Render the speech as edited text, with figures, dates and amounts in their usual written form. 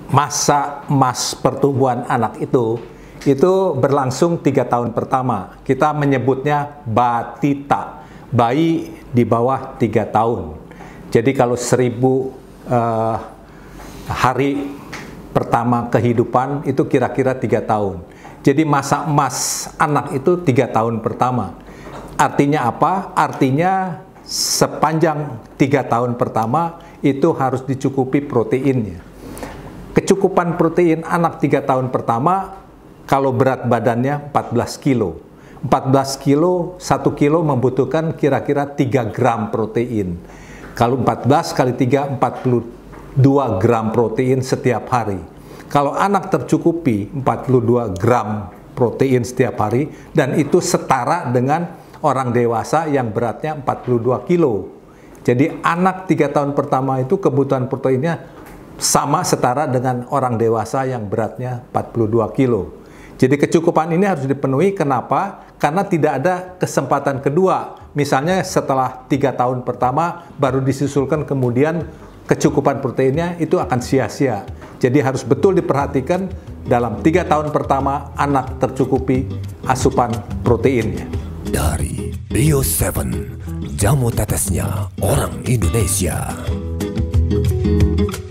masa emas pertumbuhan anak itu berlangsung 3 tahun pertama. Kita menyebutnya batita, bayi di bawah 3 tahun. Jadi kalau 1000 hari pertama kehidupan itu kira-kira 3 tahun. Jadi masa emas anak itu 3 tahun pertama. Artinya apa? Artinya sepanjang 3 tahun pertama itu harus dicukupi proteinnya. Kecukupan protein anak 3 tahun pertama, kalau berat badannya 14 kilo. 14 kilo, 1 kilo membutuhkan kira-kira 3 gram protein. Kalau 14 kali 3, 42 gram protein setiap hari. Kalau anak tercukupi 42 gram protein setiap hari, dan itu setara dengan orang dewasa yang beratnya 42 kilo. Jadi anak 3 tahun pertama itu kebutuhan proteinnya sama setara dengan orang dewasa yang beratnya 42 kilo. Jadi kecukupan ini harus dipenuhi. Kenapa? Karena tidak ada kesempatan kedua. Misalnya setelah 3 tahun pertama baru disusulkan kemudian kecukupan proteinnya, itu akan sia-sia. Jadi harus betul diperhatikan dalam 3 tahun pertama anak tercukupi asupan proteinnya. Dari Bio 7, jamu tetesnya orang Indonesia.